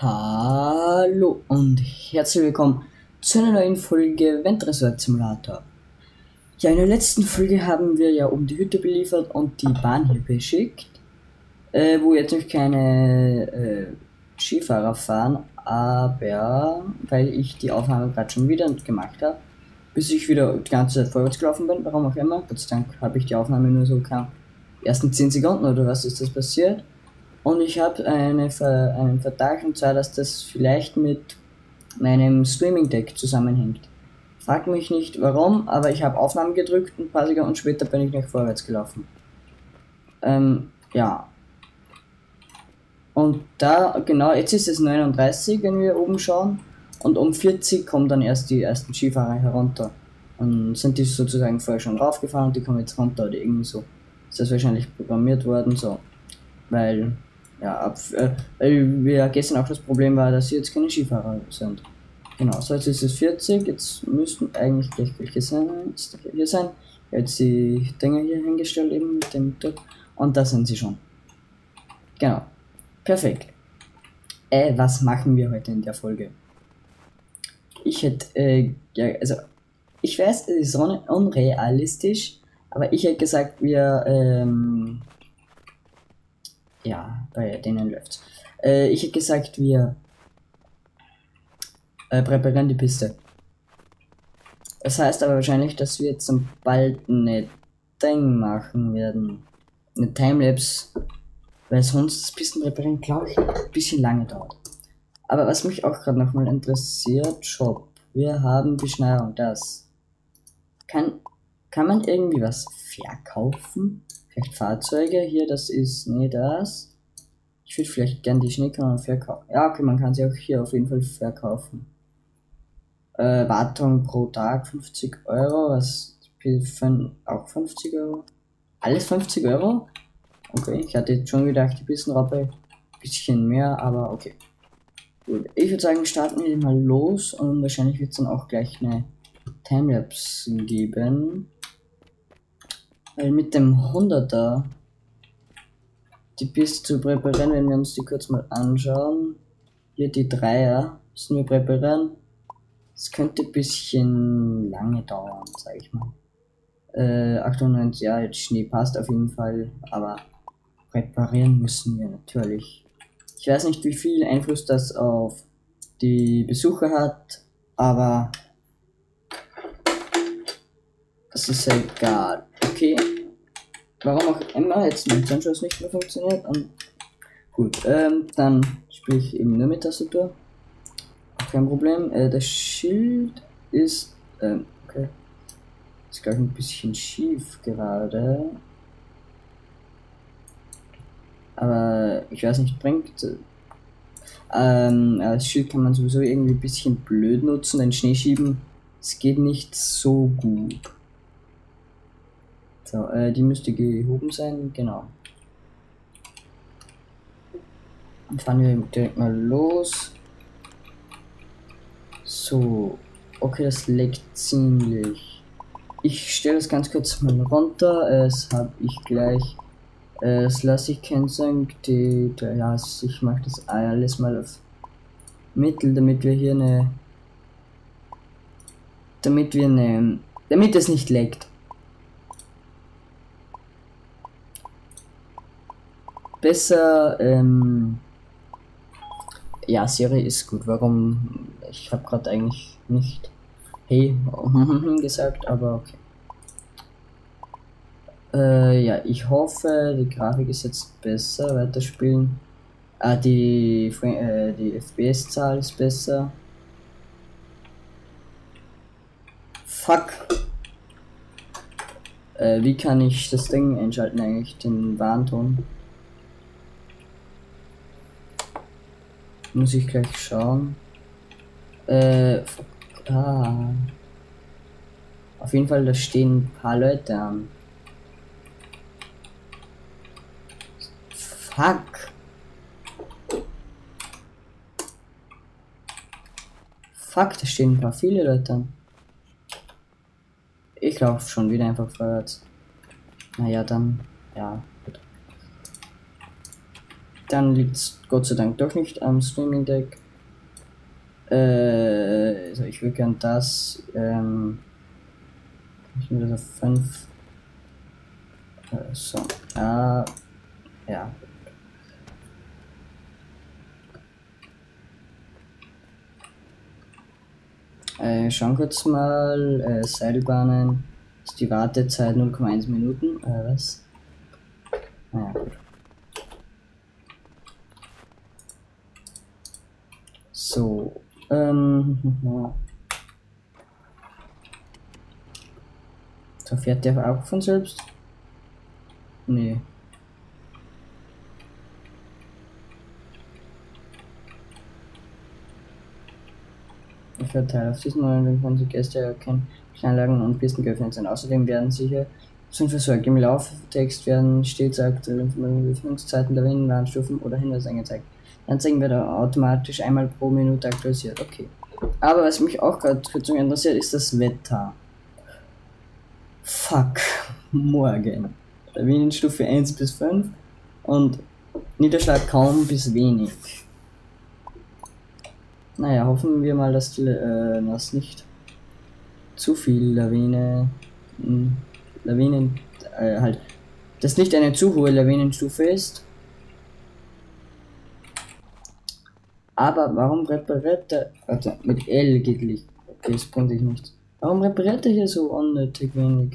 Hallo und herzlich willkommen zu einer neuen Folge Wendresort Simulator. Ja, in der letzten Folge haben wir ja um die Hütte beliefert und die Bahn hier beschickt, wo jetzt noch keine Skifahrer fahren, aber weil ich die Aufnahme gerade schon wieder gemacht habe, bis ich wieder die ganze Zeit vorwärts gelaufen bin, warum auch immer. Gott sei Dank habe ich die Aufnahme nur so ersten 10 Sekunden oder was ist das passiert. Und ich habe einen Verdacht, und zwar, dass das vielleicht mit meinem Streaming Deck zusammenhängt. Frag mich nicht warum, aber ich habe Aufnahmen gedrückt und ein paar Sekunden später bin ich nach vorwärts gelaufen. Ja. Und da, genau, jetzt ist es 39, wenn wir oben schauen. Und um 40 kommen dann erst die ersten Skifahrer herunter. Und sind die sozusagen vorher schon raufgefahren und die kommen jetzt runter oder irgendwie so. Ist das wahrscheinlich programmiert worden, so. Weil weil wir gestern auch das Problem war, dass sie jetzt keine Skifahrer sind. Genau, so jetzt ist es 40, jetzt müssten eigentlich gleich welche sein. Hier sein. Jetzt die Dinger hier hingestellt eben mit dem Druck. Und da sind sie schon. Genau. Perfekt. Was machen wir heute in der Folge? Ich hätte, ich weiß, es ist unrealistisch, aber ich hätte gesagt, ja, bei denen läuft's. Ich hätte gesagt, wir präparieren die Piste. Das heißt aber wahrscheinlich, dass wir jetzt bald eine Ding machen werden. Eine Timelapse. Weil sonst das Pistenpräparieren, glaube ich, ein bisschen lange dauert. Aber was mich auch gerade nochmal interessiert, Shop. Wir haben Beschneidung, das. Kann man irgendwie was verkaufen? Vielleicht Fahrzeuge, hier, das ist, nee, das. Ich würde vielleicht gern die Schneekanone verkaufen. Ja, okay, man kann sie auch hier auf jeden Fall verkaufen. Wartung pro Tag 50 Euro, was auch 50 Euro. Alles 50 Euro? Okay, ich hatte jetzt schon gedacht, die Bissenraupe ein bisschen mehr, aber okay. Gut, ich würde sagen, starten wir mal los und wahrscheinlich wird es dann auch gleich eine Timelapse geben. Weil mit dem 100er die Piste zu präparieren, wenn wir uns die kurz mal anschauen. Hier die Dreier müssen wir präparieren. Es könnte ein bisschen lange dauern, sag ich mal. 98, ja, jetzt Schnee passt auf jeden Fall, aber präparieren müssen wir natürlich. Ich weiß nicht, wie viel Einfluss das auf die Besucher hat, aber das ist ja egal. Okay. Warum auch immer jetzt mein Sunshine nicht mehr funktioniert. Gut, dann spiele ich eben nur mit Tastatur. Kein Problem. Das Schild ist, okay. Ist gleich ein bisschen schief gerade. Aber ich weiß nicht, bringt. Das Schild kann man sowieso irgendwie ein bisschen blöd nutzen, denn Schnee schieben, es geht nicht so gut. So, die müsste gehoben sein, genau. Dann fahren wir direkt mal los. So, okay, das leckt ziemlich. Ich stelle das ganz kurz mal runter. Das habe ich gleich. Das lasse ich canceln. Ja, ich mache das alles mal auf Mittel, damit wir hier damit es nicht leckt. Besser, ja, Serie ist gut. Warum? Ich habe gerade eigentlich nicht hey gesagt, aber okay. Ja, ich hoffe, die Grafik ist jetzt besser. Weiterspielen. Die FPS-Zahl ist besser. Fuck. Wie kann ich das Ding einschalten eigentlich? Den Warnton. Muss ich gleich schauen. Auf jeden Fall, da stehen ein paar Leute an. Fuck. Fuck, da stehen ein paar viele Leute an. Ich laufe schon wieder einfach vorwärts. Naja, dann, ja. Dann liegt es Gott sei Dank doch nicht am Streaming Deck. Also ich will gern das. Ich will das auf 5. So. Ja. Schauen kurz mal. Seilbahnen. Ist die Wartezeit 0,1 Minuten. Was? Naja, gut. So. So, fährt der auch von selbst? Nee. Der Vorteil auf diesen neuen können die Gäste erkennen, Anlagen und Pisten geöffnet sind. Außerdem werden sicher sind versorgt. Im Lauftext werden stets aktuelle Öffnungszeiten der Warnstufen oder Hinweise angezeigt. Anzeigen wird automatisch einmal pro Minute aktualisiert. Okay. Aber was mich auch gerade interessiert, ist das Wetter. Fuck. Morgen. Lawinenstufe 1 bis 5 und Niederschlag kaum bis wenig. Naja, hoffen wir mal, dass das nicht zu viel halt, dass nicht eine zu hohe Lawinenstufe ist. Aber warum repariert er, also mit L geht Licht, okay, das bringt sich nichts. Warum repariert er hier so unnötig wenig?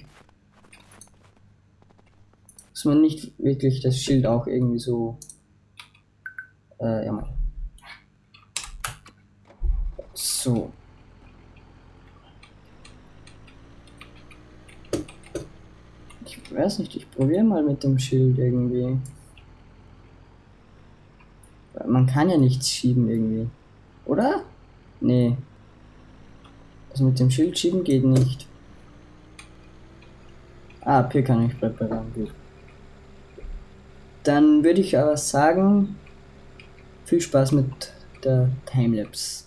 Dass man nicht wirklich das Schild auch irgendwie so, ja mal. So. Ich weiß nicht, ich probiere mal mit dem Schild irgendwie. Man kann ja nichts schieben irgendwie. Oder? Nee. Also mit dem Schild schieben geht nicht. Ah, hier kann ich präparieren. Gut. Dann würde ich aber sagen, viel Spaß mit der Timelapse.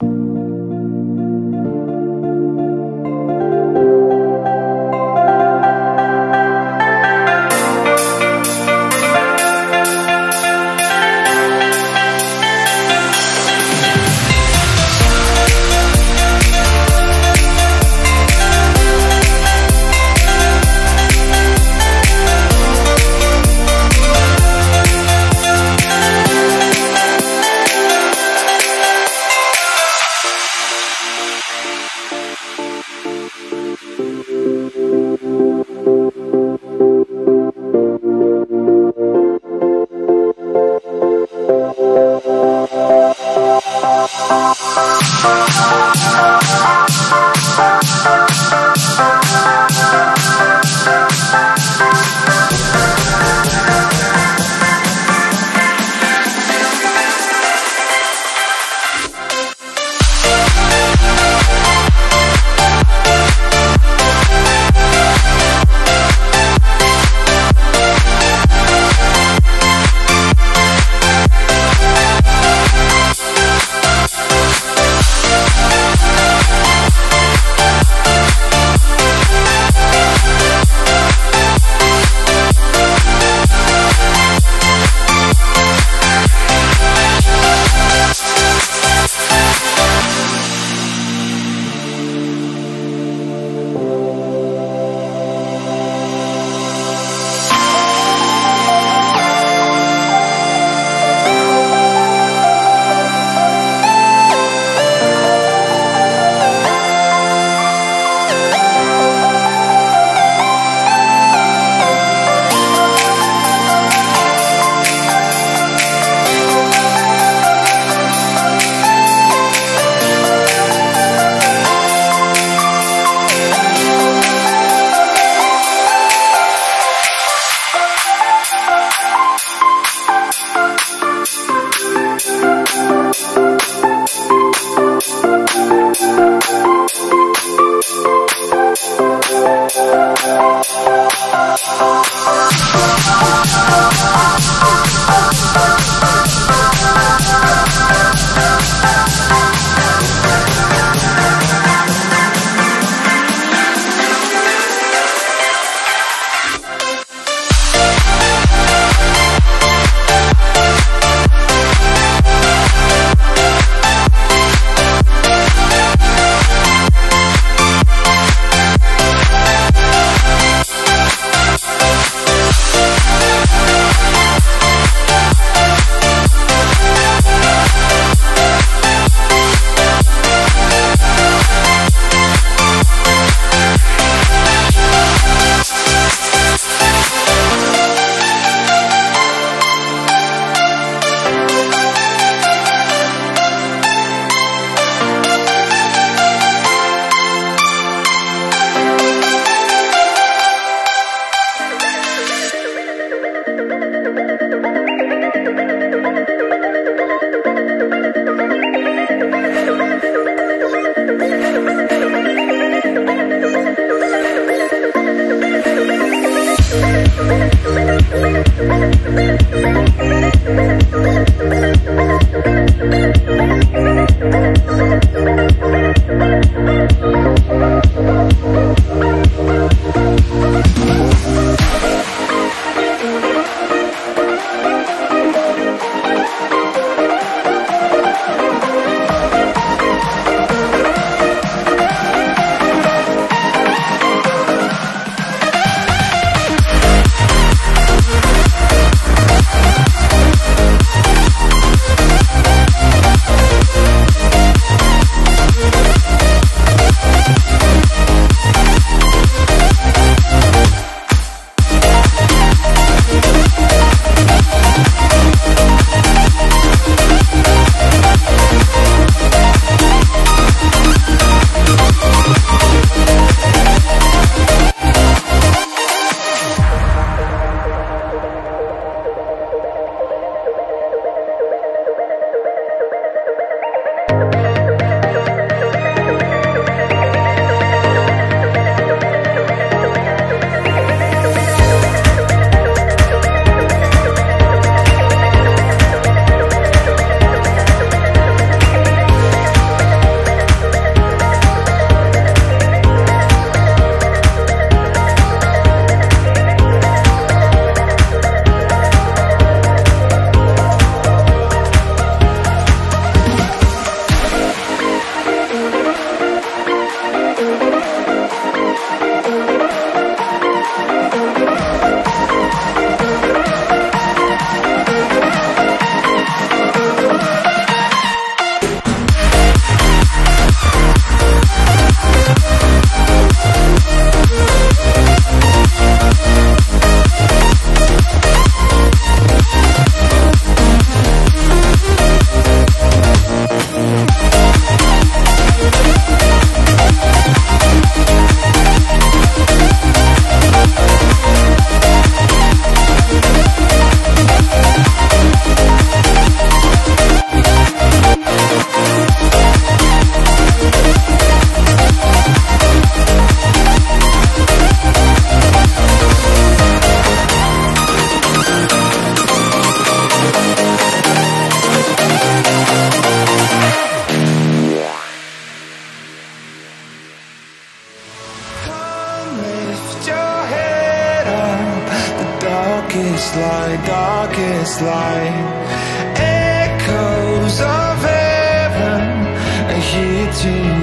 light, darkest light. Echoes of heaven are here tonight.